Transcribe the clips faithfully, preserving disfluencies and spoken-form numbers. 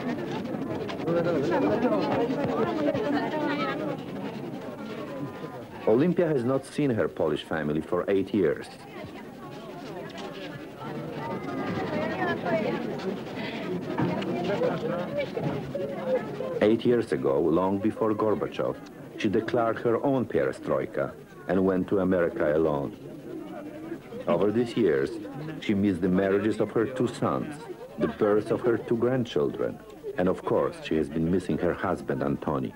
Olympia has not seen her Polish family for eight years. Eight years ago, long before Gorbachev, she declared her own perestroika and went to America alone. Over these years, she missed the marriages of her two sons, the birth of her two grandchildren, and of course, she has been missing her husband, Antoni.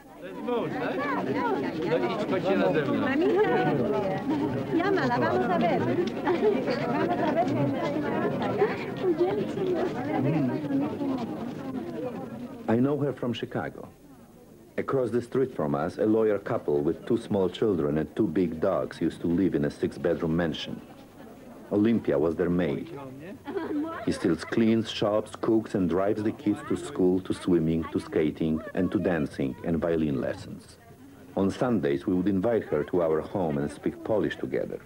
I know her from Chicago. Across the street from us, a lawyer couple with two small children and two big dogs used to live in a six-bedroom mansion. Olympia was their maid. He still cleans, shops, cooks, and drives the kids to school, to swimming, to skating, and to dancing and violin lessons. On Sundays, we would invite her to our home and speak Polish together.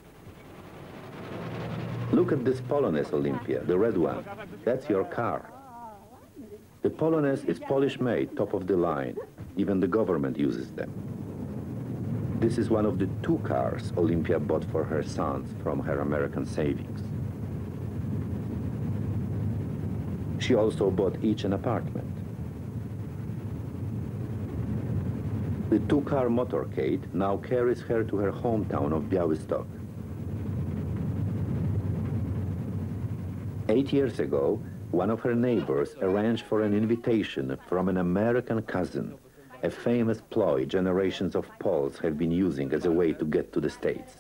Look at this Polonez, Olympia, the red one. That's your car. The Polonez is Polish-made, top of the line. Even the government uses them. This is one of the two cars Olympia bought for her sons from her American savings. She also bought each an apartment. The two-car motorcade now carries her to her hometown of Białystok. Eight years ago, one of her neighbors arranged for an invitation from an American cousin, a famous ploy generations of Poles have been using as a way to get to the States.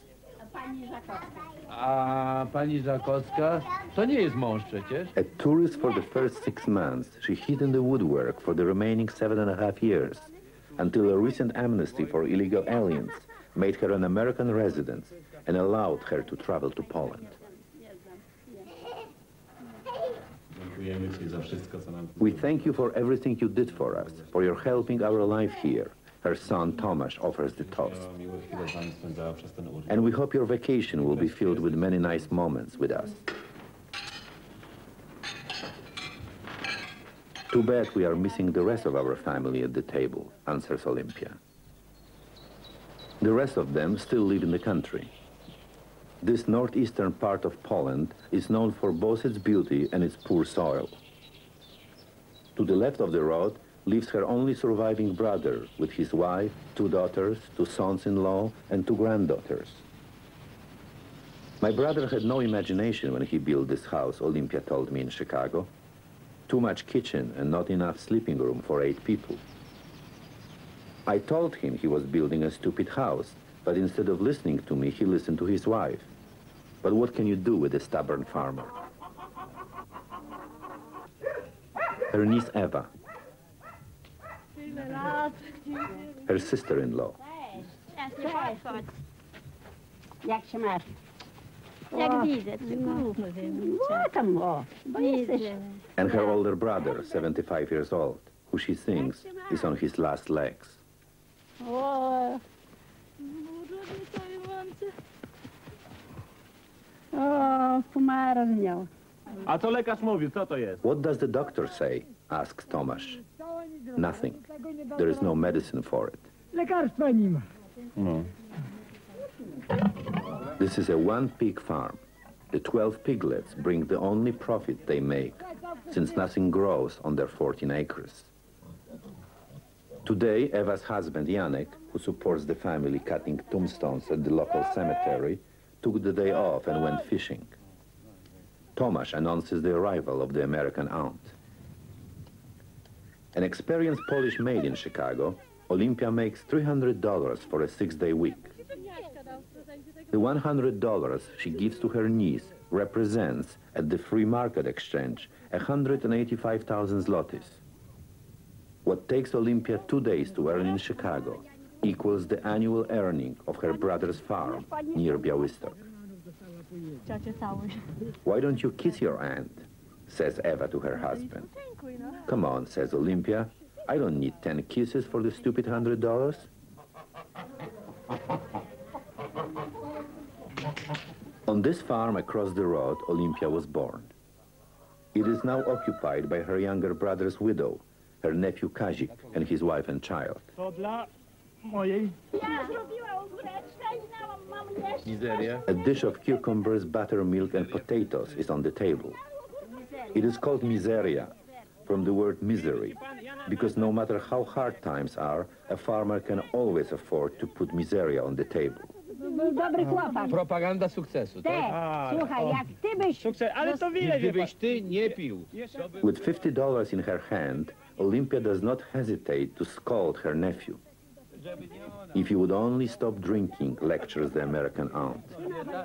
A pani Żakowska, to nie jest mąż przecież. A tourist for the first six months, she hid in the woodwork for the remaining seven and a half years, until a recent amnesty for illegal aliens made her an American resident and allowed her to travel to Poland. We thank you for everything you did for us, for your helping our life here. Her son, Tomasz, offers the toast. And we hope your vacation will be filled with many nice moments with us. Too bad we are missing the rest of our family at the table, answers Olympia. The rest of them still live in the country. This northeastern part of Poland is known for both its beauty and its poor soil. To the left of the road lives her only surviving brother with his wife, two daughters, two sons-in-law, and two granddaughters. My brother had no imagination when he built this house, Olympia told me in Chicago. Too much kitchen and not enough sleeping room for eight people. I told him he was building a stupid house, but instead of listening to me, he listened to his wife. But what can you do with a stubborn farmer? Her niece Eva. Her sister-in-law. Jak się masz? Jak widzę, główny No tam o, bo jesteś... And her older brother, seventy-five years old, who she thinks is on his last legs. O, o, kumara miał. A co lekarz mówił, co to jest? What does the doctor say? Asks Tomasz. Nothing. There is no medicine for it. Lekarstwa nie ma. No. This is a one-pig farm. The twelve piglets bring the only profit they make, since nothing grows on their fourteen acres. Today, Eva's husband, Janek, who supports the family cutting tombstones at the local cemetery, took the day off and went fishing. Tomasz announces the arrival of the American aunt. An experienced Polish maid in Chicago, Olympia makes three hundred dollars for a six-day week. The one hundred dollars she gives to her niece represents, at the free market exchange, one hundred eighty-five thousand zlotys. What takes Olympia two days to earn in Chicago equals the annual earning of her brother's farm near Białystok. Why don't you kiss your aunt? Says Eva to her husband. Come on, says Olympia. I don't need ten kisses for the stupid hundred dollars. On this farm across the road, Olympia was born. It is now occupied by her younger brother's widow, her nephew Kazik and his wife and child. To dla mojej Ja zrobiła ogóreczka i dałam mam jeść. Mizeria. A dish of cucumbers, buttermilk and potatoes is on the table. It is called miseria, from the word misery, because no matter how hard times are, a farmer can always afford to put miseria on the table. Był dobry chłopak. Propaganda sukcesu, Te, tak? A, słuchaj, o. jak ty byś... sukces, ale to I widać, wie pan. gdybyś ty nie pił, Jeszcze With fifty dollars in her hand, Olympia does not hesitate to scold her nephew. If he would only stop drinking, lectures the American aunt.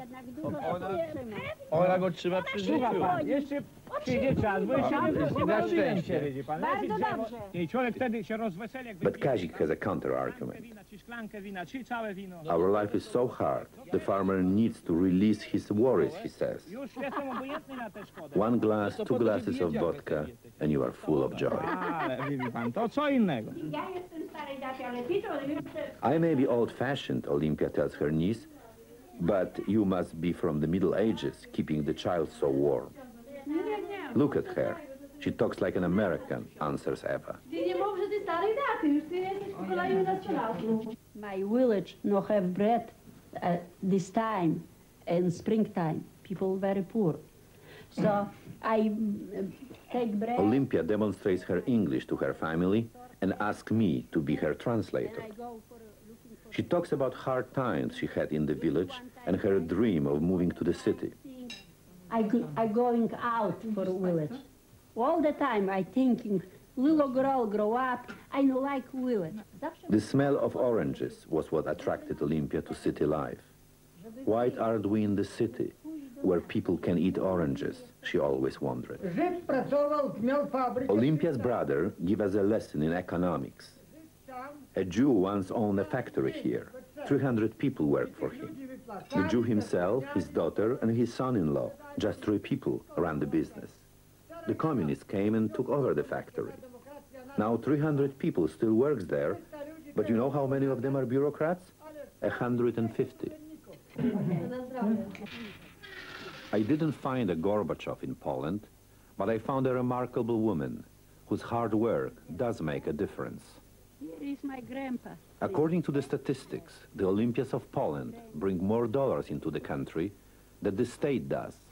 ona go trzyma przy życiu. Słucha pan, jeszcze przyjdzie czas, bo jeszcze nie Na wyrobiłem się, szczęście. widzi pan. Bardzo Lepiej drzewo- dobrze. I człowiek wtedy się rozweseli, jak But wypije Kazik has a counter-argument. wina, czy szklankę wina, czy całe wino. Our life is so hard, the farmer needs to release his worries, he says. Już jestem obojętny na tę szkodę. One glass, two glasses of vodka, and you are full of joy. Ale widzi pan, to co innego. Ja jestem starej daty, ale ty to... I may be old-fashioned, Olympia tells her niece, but you must be from the Middle Ages, keeping the child so warm. Look at her. She talks like an American, answers Eva. Ty nie mów, że ty starej daty, już ty jesteś w pokoleniu nastolatków. My village no have bread at this time, in springtime. People very poor. So I mm, take bread. Olympia demonstrates her English to her family and asks me to be her translator. I go for looking for She talks about hard times she had in the village and her dream of moving to the city. I go, I going out for village. All the time I thinking, little girl grow up, I no like village. Zawsze The smell of oranges was what attracted Olympia to city life. Why aren't we in the city, where people can eat oranges? She always wondered. Żyd pracował, miał fabrykę. Olympia's brother gave us a lesson in economics. A Jew once owned a factory here. three hundred people worked for him. The Jew himself, his daughter, and his son-in-law, just three people, ran the business. The communists came and took over the factory. Now three hundred people still works there, but you know how many of them are bureaucrats? one hundred fifty. I didn't find a Gorbachev in Poland, but I found a remarkable woman whose hard work does make a difference. here is my grandpa. According to the statistics, the Olympias of Poland bring more dollars into the country than the state does.